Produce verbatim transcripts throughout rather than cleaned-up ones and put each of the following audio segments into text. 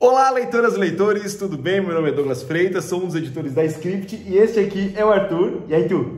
Olá, leitoras e leitores, tudo bem? Meu nome é Douglas Freitas, sou um dos editores da Script e este aqui é o Arthur. E aí, tu?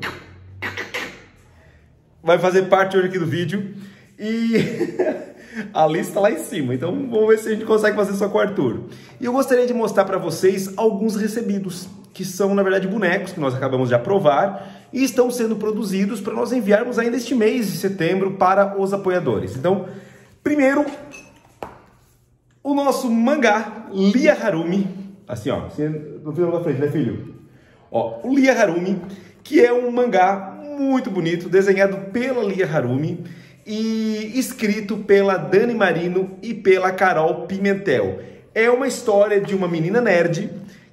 Vai fazer parte hoje aqui do vídeo e a lista lá em cima, então vamos ver se a gente consegue fazer só com o Arthur. E eu gostaria de mostrar para vocês alguns recebidos, que são, na verdade, bonecos que nós acabamos de aprovar e estão sendo produzidos para nós enviarmos ainda este mês de setembro para os apoiadores. Então, primeiro, o nosso mangá Lia Harumi, assim ó, no final da frente, né, filho? Ó, o Lia Harumi, que é um mangá muito bonito, desenhado pela Lia Harumi e escrito pela Dani Marino e pela Carol Pimentel. É uma história de uma menina nerd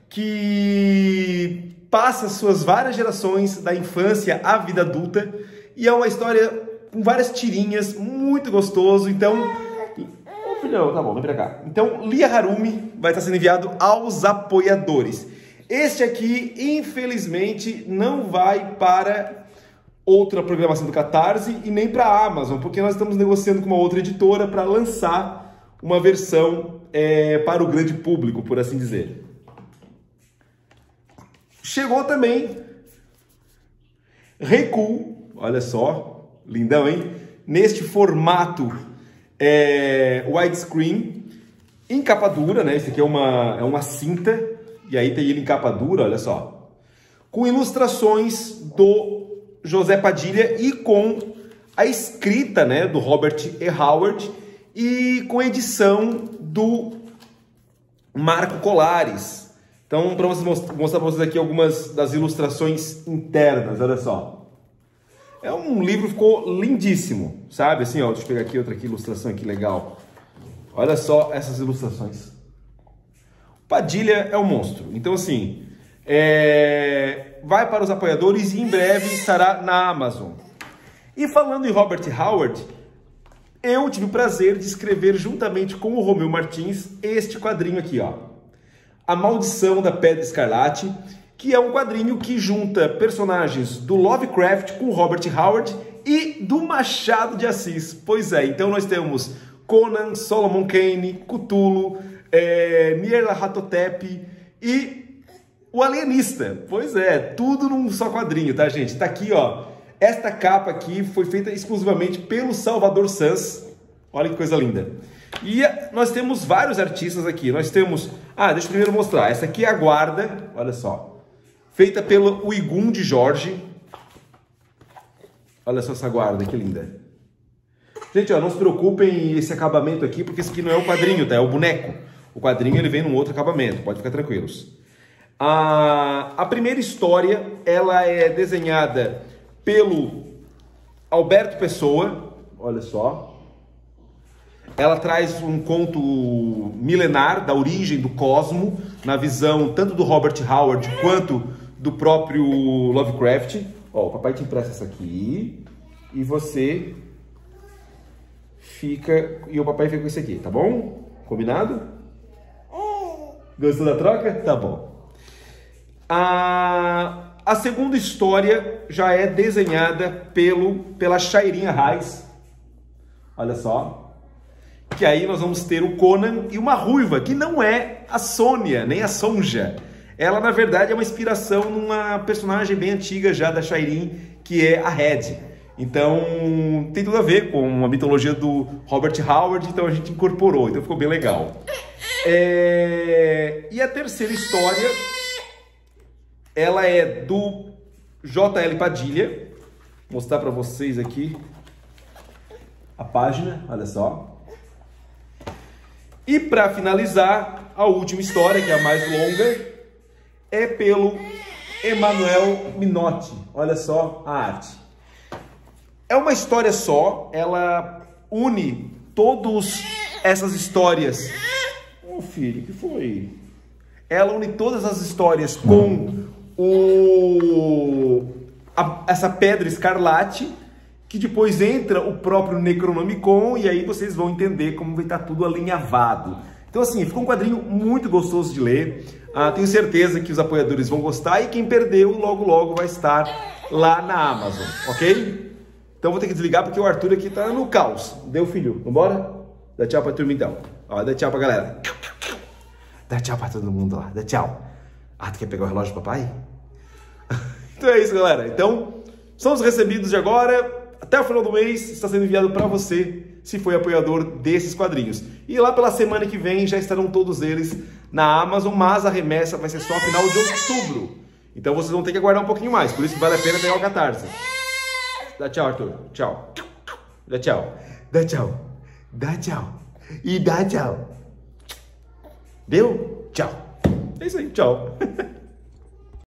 que passa suas várias gerações da infância à vida adulta e é uma história com várias tirinhas, muito gostoso, então... Filhão, tá bom, vem pra cá. Então, Lia Harumi vai estar sendo enviado aos apoiadores. Este aqui, infelizmente, não vai para outra programação do Catarse e nem para a Amazon, porque nós estamos negociando com uma outra editora para lançar uma versão é, para o grande público, por assim dizer. Chegou também Recu, olha só, lindão, hein? Neste formato É, widescreen, em capa dura, né? Esse aqui é uma, é uma cinta, e aí tem ele em capa dura, olha só. Com ilustrações do José Padilha e com a escrita, né, do Robert E. Howard e com a edição do Marco Colares. Então, para vocês mostrar, mostrar para vocês aqui algumas das ilustrações internas, olha só. É um livro que ficou lindíssimo, sabe? Assim, ó, deixa eu pegar aqui outra aqui, ilustração aqui legal. Olha só essas ilustrações. O Padilha é um monstro. Então, assim, é... vai para os apoiadores e em breve estará na Amazon. E falando em Robert Howard, eu tive o prazer de escrever juntamente com o Romeu Martins este quadrinho aqui, ó. A Maldição da Pedra Escarlate, que é um quadrinho que junta personagens do Lovecraft com Robert Howard e do Machado de Assis. Pois é, então nós temos Conan, Solomon Kane, Cthulhu, é, Nyarlathotep e o Alienista. Pois é, tudo num só quadrinho, tá, gente? Tá aqui, ó. Esta capa aqui foi feita exclusivamente pelo Salvador Sans. Olha que coisa linda. E nós temos vários artistas aqui. Nós temos... Ah, deixa eu primeiro mostrar. Essa aqui é a Guarda. Olha só. Feita pelo Uigum de Jorge. Olha só essa guarda, que linda. Gente, ó, não se preocupem esse acabamento aqui, porque esse aqui não é o quadrinho, tá? É o boneco. O quadrinho ele vem num outro acabamento, pode ficar tranquilos. A, a primeira história, ela é desenhada pelo Alberto Pessoa. Olha só. Ela traz um conto milenar da origem do cosmo, na visão tanto do Robert Howard quanto do próprio Lovecraft. Ó, o papai te empresta essa aqui e você fica... E o papai fica com esse aqui, tá bom? Combinado? Gostou da troca? Tá bom. A, a segunda história já é desenhada pelo, pela Chairinha Reis. Olha só. Que aí nós vamos ter o Conan e uma ruiva, que não é a Sônia, nem a Sonja. Ela, na verdade, é uma inspiração numa personagem bem antiga já da Chairin, que é a Red. Então, tem tudo a ver com a mitologia do Robert Howard, então a gente incorporou, então ficou bem legal. É... E a terceira história, ela é do J L Padilha. Vou mostrar para vocês aqui a página, olha só. E para finalizar, a última história, que é a mais longa, é pelo Emanuel Minotti. Olha só a arte. É uma história só, ela une todas essas histórias. Ô oh, filho, o que foi? Ela une todas as histórias com o... a... essa pedra escarlate, que depois entra o próprio Necronomicon e aí vocês vão entender como vai estar tudo alinhavado. Então assim, ficou um quadrinho muito gostoso de ler. Ah, tenho certeza que os apoiadores vão gostar e quem perdeu logo logo vai estar lá na Amazon, ok? Então vou ter que desligar porque o Arthur aqui tá no caos. Deu, filho? Vambora? Dá tchau pra turma então. Ó, dá tchau pra galera. Dá tchau pra todo mundo lá, dá tchau. Ah, tu quer pegar o relógio do papai? Então é isso, galera. Então, são os recebidos de agora. Até o final do mês está sendo enviado para você, se foi apoiador desses quadrinhos. E lá pela semana que vem já estarão todos eles na Amazon, mas a remessa vai ser só a final de outubro. Então vocês vão ter que aguardar um pouquinho mais, por isso vale a pena pegar o Catarse. Dá tchau, Arthur. Tchau. Dá tchau. Dá tchau. Dá tchau. E dá tchau. Deu? Tchau. É isso aí, tchau.